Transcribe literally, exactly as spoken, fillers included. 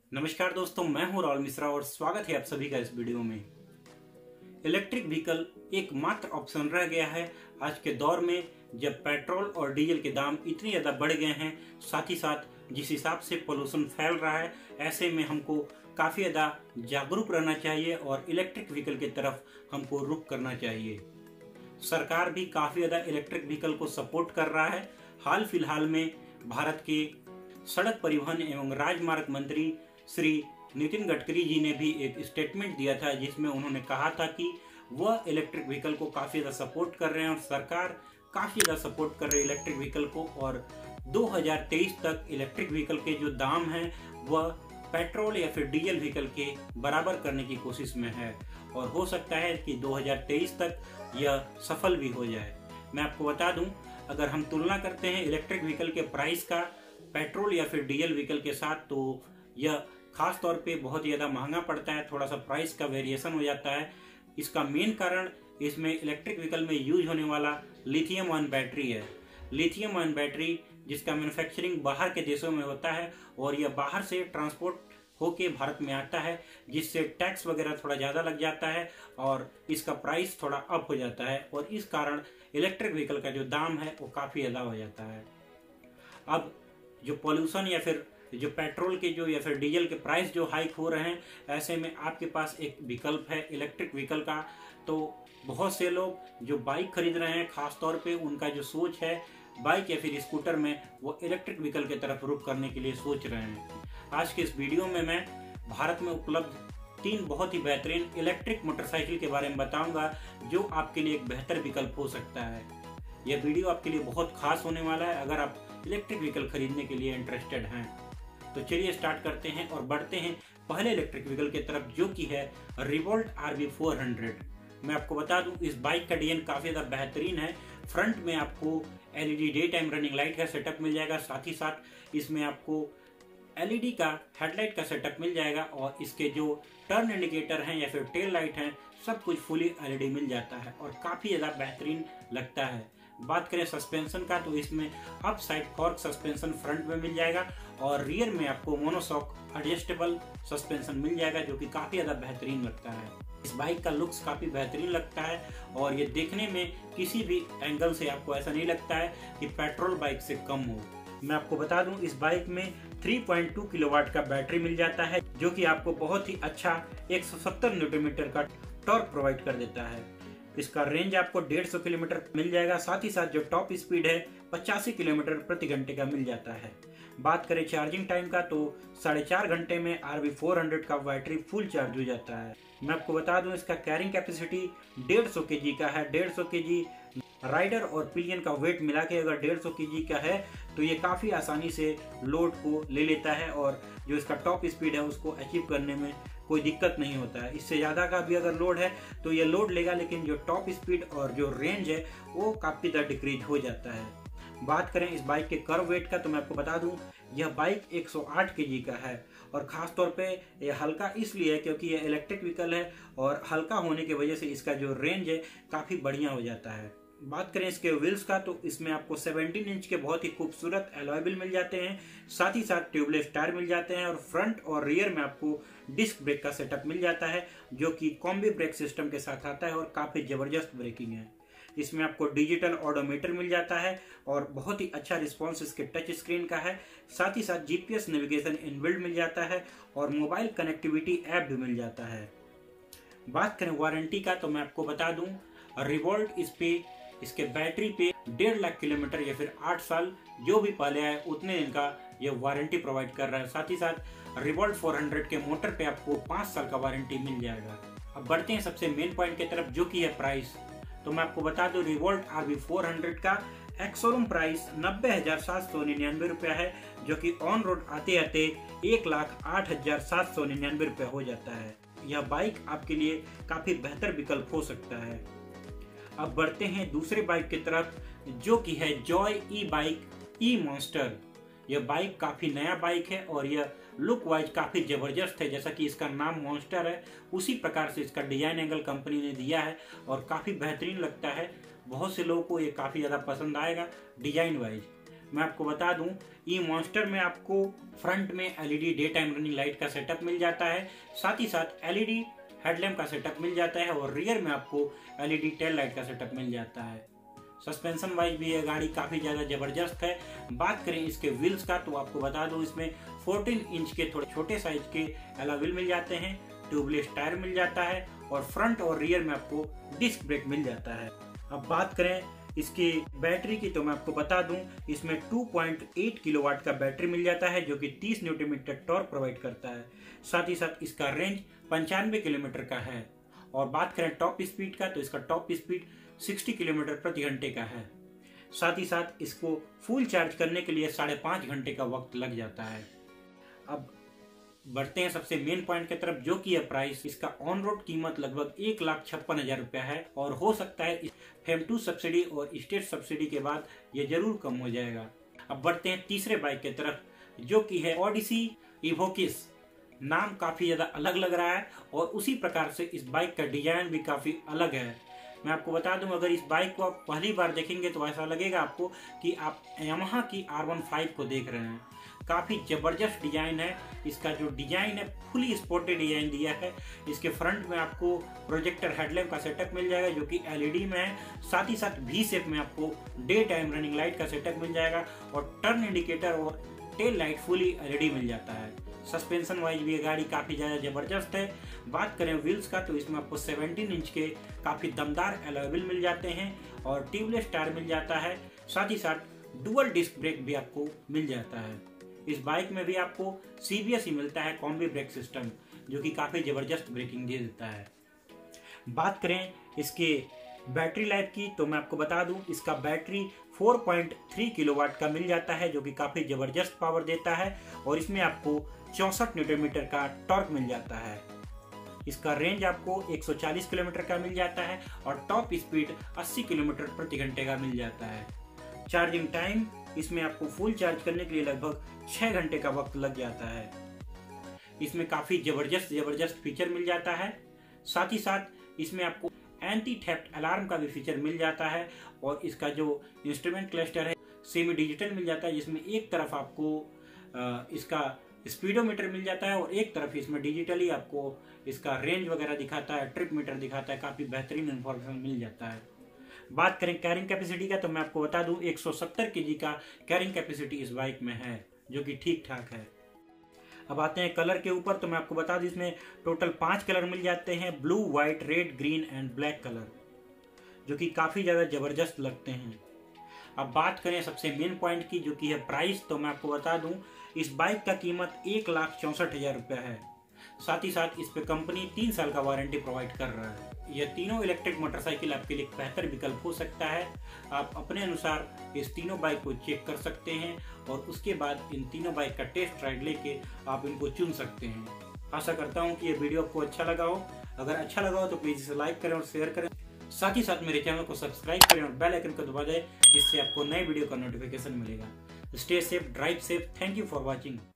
नमस्कार दोस्तों, मैं हूं राहुल मिश्रा और स्वागत है आप सभी का इस वीडियो में। इलेक्ट्रिक व्हीकल एक मात्र ऑप्शन रह गया है आज के दौर में, जब पेट्रोल और डीजल के दाम इतने ज़्यादा बढ़ गए हैं। साथ ही साथ जिस हिसाब से पोल्यूशन फैल रहा है, ऐसे में हमको काफ़ी ज़्यादा जागरूक रहना चाहिए और इलेक्ट्रिक व्हीकल की तरफ हमको रुख करना चाहिए। सरकार भी काफ़ी ज़्यादा इलेक्ट्रिक व्हीकल को सपोर्ट कर रहा है। हाल फिलहाल में भारत के सड़क परिवहन एवं राजमार्ग मंत्री श्री नितिन गडकरी जी ने भी एक स्टेटमेंट दिया था, जिसमें उन्होंने कहा था कि वह इलेक्ट्रिक व्हीकल को काफ़ी ज़्यादा सपोर्ट कर रहे हैं और सरकार काफ़ी ज़्यादा सपोर्ट कर रही है इलेक्ट्रिक व्हीकल को। और दो हज़ार तेईस तक इलेक्ट्रिक व्हीकल के जो दाम हैं वह पेट्रोल या फिर डीजल व्हीकल के बराबर करने की कोशिश में है और हो सकता है कि दो हज़ार तेईस तक यह सफल भी हो जाए। मैं आपको बता दूं, अगर हम तुलना करते हैं इलेक्ट्रिक व्हीकल के प्राइस का पेट्रोल या फिर डीजल व्हीकल के साथ, तो यह खास तौर पे बहुत ज़्यादा महंगा पड़ता है। थोड़ा सा प्राइस का वेरिएशन हो जाता है। इसका मेन कारण इसमें इलेक्ट्रिक व्हीकल में यूज होने वाला लिथियम आयन बैटरी है। लिथियम आयन बैटरी जिसका मैन्युफैक्चरिंग बाहर के देशों में होता है और यह बाहर से ट्रांसपोर्ट होके भारत में आता है, जिससे टैक्स वगैरह थोड़ा ज़्यादा लग जाता है और इसका प्राइस थोड़ा अप हो जाता है और इस कारण इलेक्ट्रिक व्हीकल का जो दाम है वो काफ़ी ज़्यादा हो जाता है। अब जो पॉल्यूशन या फिर जो पेट्रोल के जो या फिर डीजल के प्राइस जो हाइक हो रहे हैं, ऐसे में आपके पास एक विकल्प है इलेक्ट्रिक व्हीकल का। तो बहुत से लोग जो बाइक खरीद रहे हैं, खास तौर पे उनका जो सोच है बाइक या फिर स्कूटर में, वो इलेक्ट्रिक व्हीकल की तरफ रुख करने के लिए सोच रहे हैं। आज के इस वीडियो में मैं भारत में उपलब्ध तीन बहुत ही बेहतरीन इलेक्ट्रिक मोटरसाइकिल के बारे में बताऊंगा, जो आपके लिए एक बेहतर विकल्प हो सकता है। यह वीडियो आपके लिए बहुत खास होने वाला है अगर आप इलेक्ट्रिक व्हीकल खरीदने के लिए इंटरेस्टेड हैं। तो चलिए स्टार्ट करते हैं और बढ़ते हैं पहले इलेक्ट्रिक व्हीकल की तरफ, जो कि है Revolt R V four hundred. मैं आपको बता दूं, इस बाइक का डिजाइन काफ़ी ज़्यादा बेहतरीन है। फ्रंट में आपको LED day time running light का सेटअप मिल जाएगा, साथ ही साथ इसमें आपको एलईडी का हेडलाइट का सेटअप मिल जाएगा और इसके जो टर्न इंडिकेटर हैं या फिर टेल लाइट हैं, सब कुछ फुली एलईडी मिल जाता है और काफ़ी ज़्यादा बेहतरीन लगता है। बात करें सस्पेंशन का, तो इसमें upside fork suspension front में मिल जाएगा और रियर में आपको मोनोशॉक एडजस्टेबल सस्पेंशन मिल जाएगा, जो कि काफ़ी ज़्यादा बेहतरीन लगता है। इस बाइक का लुक्स काफ़ी बेहतरीन लगता है और ये देखने में किसी भी एंगल से आपको ऐसा नहीं लगता है कि पेट्रोल बाइक से कम हो। मैं आपको बता दूं, इस बाइक में थ्री पॉइंट टू किलोवाट का बैटरी मिल जाता है, जो कि आपको बहुत ही अच्छा एक सौ सत्तर न्यूटन मीटर का टॉर्क प्रोवाइड कर देता है। इसका रेंज आपको डेढ़ सौ किलोमीटर मिल जाएगा, साथ ही साथ जो टॉप स्पीड है पचासी किलोमीटर प्रति घंटे का मिल जाता है। बात करें चार्जिंग टाइम का, तो साढ़े चार घंटे में आर वी फोर हंड्रेड का बैटरी फुल चार्ज हो जाता है। मैं आपको बता दूं, इसका कैरिंग कैपेसिटी डेढ़ सौ के जी का है। डेढ़ सौ के जी राइडर और पिलियन का वेट मिला के अगर डेढ़ सौ के जी का है, तो ये काफ़ी आसानी से लोड को ले लेता है और जो इसका टॉप स्पीड है उसको अचीव करने में कोई दिक्कत नहीं होता है। इससे ज़्यादा का भी अगर लोड है तो ये लोड लेगा, लेकिन जो टॉप स्पीड और जो रेंज है वो काफ़ी ज़्यादा डिक्रीज हो जाता है। बात करें इस बाइक के कर्व वेट का, तो मैं आपको बता दूं, यह बाइक एक सौ आठ के जी का है और ख़ास तौर पे यह हल्का इसलिए है क्योंकि यह इलेक्ट्रिक व्हीकल है और हल्का होने की वजह से इसका जो रेंज है काफ़ी बढ़िया हो जाता है। बात करें इसके व्हील्स का, तो इसमें आपको सत्रह इंच के बहुत ही खूबसूरत अलॉय व्हील मिल जाते हैं, साथ ही साथ ट्यूबलेस टायर मिल जाते हैं और फ्रंट और रियर में आपको डिस्क ब्रेक का सेटअप मिल जाता है, जो कि कॉम्बी ब्रेक सिस्टम के साथ आता है और काफ़ी ज़बरदस्त ब्रेकिंग है। इसमें आपको डिजिटल ऑडोमीटर मिल जाता है और बहुत ही अच्छा रिस्पॉन्स इसके टच स्क्रीन का है, साथ ही साथ जीपीएस नेविगेशन इनबिल्ट मिल जाता है और मोबाइल कनेक्टिविटी ऐप भी मिल जाता है। बात करें वारंटी का, तो मैं आपको बता दूं, रिवोल्ट इस पे इसके बैटरी पे डेढ़ लाख किलोमीटर या फिर आठ साल जो भी पहले आए उतने दिन का ये वारंटी प्रोवाइड कर रहा है। साथ ही साथ रिवोल्ट फोर हंड्रेड के मोटर पे आपको पाँच साल का वारंटी मिल जाएगा। अब बढ़ते हैं सबसे मेन पॉइंट की तरफ, जो कि है प्राइस। तो मैं आपको बता दूं, Revolt R V four hundred का एक्स शोरूम प्राइस नब्बे हजार सात सौ निन्यानवे रुपया है, जो कि ऑन रोड आते आते एक लाख आठ हजार सात सौ निन्यानवे रुपया हो जाता है। यह बाइक आपके लिए काफ़ी बेहतर विकल्प हो सकता है। अब बढ़ते हैं दूसरे बाइक की तरफ, जो कि है Joy e bike e Monster. यह बाइक काफ़ी नया बाइक है और यह लुक वाइज काफ़ी ज़बरदस्त है। जैसा कि इसका नाम मॉन्स्टर है, उसी प्रकार से इसका डिजाइन एंगल कंपनी ने दिया है और काफ़ी बेहतरीन लगता है। बहुत से लोगों को ये काफ़ी ज़्यादा पसंद आएगा डिजाइन वाइज। मैं आपको बता दूं, ई मॉन्स्टर में आपको फ्रंट में LED day time running light का सेटअप मिल जाता है, साथ ही साथ एलईडी हेडलैम्प का सेटअप मिल जाता है और रियर में आपको एलईडी टेल लाइट का सेटअप मिल जाता है। सस्पेंशन वाइज भी ये गाड़ी काफी ज्यादा जबरदस्त है। बात करें इसके व्हील्स का तो आपको बता दूं, इसमें चौदह इंच के थोड़े छोटे साइज के अलॉय व्हील मिल जाते हैं, ट्यूबलेस टायर मिल जाता है और फ्रंट और रियर में आपको डिस्क ब्रेक मिल जाता है। अब बात करें इसकी बैटरी की तो मैं आपको बता दूं, इसमें दो पॉइंट आठ किलोवाट का बैटरी मिल जाता है जो कि तीस न्यूटन मीटर टॉर्क प्रोवाइड करता है। साथ ही साथ इसका रेंज पंचानवे किलोमीटर का है। और बात करें टॉप स्पीड का तो इसका टॉप स्पीड साठ किलोमीटर प्रति घंटे का है। साथ ही साथ इसको फुल चार्ज करने के लिए साढ़े पाँच घंटे का वक्त लग जाता है। अब बढ़ते हैं सबसे मेन पॉइंट की तरफ, जो कि है प्राइस। इसका ऑन रोड कीमत लगभग एक लाख छप्पन हजार रुपया है और हो सकता है फेम टू सब्सिडी और स्टेट सब्सिडी के बाद ये जरूर कम हो जाएगा। अब बढ़ते हैं तीसरे बाइक की तरफ, जो कि है ओडिसी इवोकिस। नाम काफी ज्यादा अलग लग रहा है और उसी प्रकार से इस बाइक का डिजाइन भी काफी अलग है। मैं आपको बता दूं, अगर इस बाइक को आप पहली बार देखेंगे तो ऐसा लगेगा आपको कि आप यामाहा की आर वन फाइव को देख रहे हैं। काफी जबरदस्त डिजाइन है। इसका जो डिजाइन है फुली स्पोर्टेड डिजाइन दिया है। इसके फ्रंट में आपको प्रोजेक्टर हेडलैम्प का सेटअप मिल जाएगा जो कि एलईडी में है। साथ ही साथ वी शेप में आपको डे टाइम रनिंग लाइट का सेटअप मिल जाएगा और टर्न इंडिकेटर और टेल लाइट फुली एलईडी मिल जाता है। सस्पेंशन वाइज भी ये गाड़ी काफी ज्यादा जबरदस्त है। बात करें व्हील्स का तो इसमें आपको सत्रह इंच के काफी दमदार अलॉय व्हील मिल जाते हैं और ट्यूबलेस टायर मिल जाता है। साथ ही साथ डुअल डिस्क ब्रेक भी आपको मिल जाता है। इस बाइक में भी आपको सीबीएस ही मिलता है, कॉम्बी ब्रेक सिस्टम, जो कि काफी जबरदस्त ब्रेकिंग दे देता है। बात करें इसके बैटरी लाइफ की तो मैं आपको बता दूं, इसका बैटरी चार पॉइंट तीन किलोवाट का मिल जाता है जो कि काफी जबरदस्त पावर देता है और इसमें आपको चौसठ न्यूटन मीटर का टॉर्क मिल जाता है। इसका रेंज आपको एक सौ चालीस किलोमीटर का मिल जाता है और टॉप स्पीड अस्सी किलोमीटर प्रति घंटे का मिल जाता है। चार्जिंग टाइम इसमें आपको फुल चार्ज करने के लिए लगभग छह घंटे का वक्त लग जाता है। इसमें काफी जबरदस्त जबरदस्त फीचर मिल जाता है। साथ ही साथ इसमें आपको एंटी थेफ्ट अलार्म का भी फीचर मिल जाता है और इसका जो इंस्ट्रूमेंट क्लस्टर है सेमी डिजिटल मिल जाता है, जिसमें एक तरफ आपको इसका स्पीडोमीटर मिल जाता है और एक तरफ इसमें डिजिटली आपको इसका रेंज वगैरह दिखाता है, ट्रिप मीटर दिखाता है। काफी बेहतरीन इंफॉर्मेशन मिल जाता है। बात करें कैरिंग कैपेसिटी का तो मैं आपको बता दूं, एक सौ सत्तर केजी का कैरिंग कैपेसिटी इस बाइक में है जो कि ठीक ठाक है। अब आते हैं कलर के ऊपर तो मैं आपको बता दूं, इसमें टोटल पांच कलर मिल जाते हैं, blue, white, red, green and black colour, जो कि काफी ज्यादा जबरदस्त लगते हैं। अब बात करें सबसे मेन पॉइंट की, जो कि है प्राइस, तो मैं आपको बता दूं इस बाइक का कीमत एक लाख चौसठ हजार रुपया है। साथ ही साथ इस पे कंपनी तीन साल का वारंटी प्रोवाइड कर रहा है। यह तीनों इलेक्ट्रिक मोटरसाइकिल आपके लिए एक बेहतर विकल्प हो सकता है। आप अपने अनुसार इस तीनों बाइक को चेक कर सकते हैं और उसके बाद इन तीनों बाइक का टेस्ट राइड लेके आप इनको चुन सकते हैं। आशा करता हूँ कि ये वीडियो आपको अच्छा लगा हो। अगर अच्छा लगा हो तो प्लीज इसे लाइक करें और शेयर करें। साथ ही साथ मेरे चैनल को सब्सक्राइब करें और बेल आइकन को दबा दें, जिससे आपको नए वीडियो का नोटिफिकेशन मिलेगा। Stay safe, drive safe. Thank you for watching.